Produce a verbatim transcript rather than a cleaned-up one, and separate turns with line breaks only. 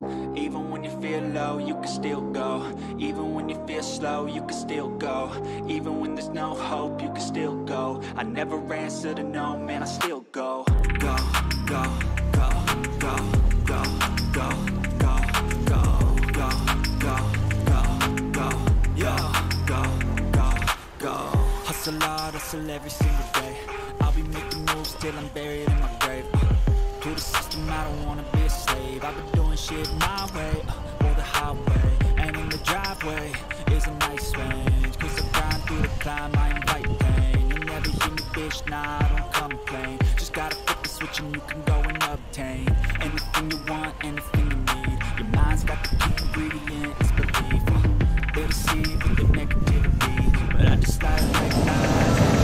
Even when you feel low, you can still go. Even when you feel slow, you can still go. Even when there's no hope, you can still go. I never answer to no, man, I still go. Go, go, go, go, go, go, go, go, go, go, go, go, yo, go, go, go. Hustle hard, hustle every single day. I'll be making moves till I'm buried in my grave. uh, To the system, I don't wanna be a slave. I've been doing shit my way, uh, or the highway. And in the driveway is a nice range, cause I grind through the climb, I invite pain. You'll never hear me, bitch, nah, I don't complain. Just gotta flip the switch and you can go and obtain anything you want, anything you need. Your mind's got the key ingredient, it's belief. uh, They'll deceive with the negativity, but I just like recognize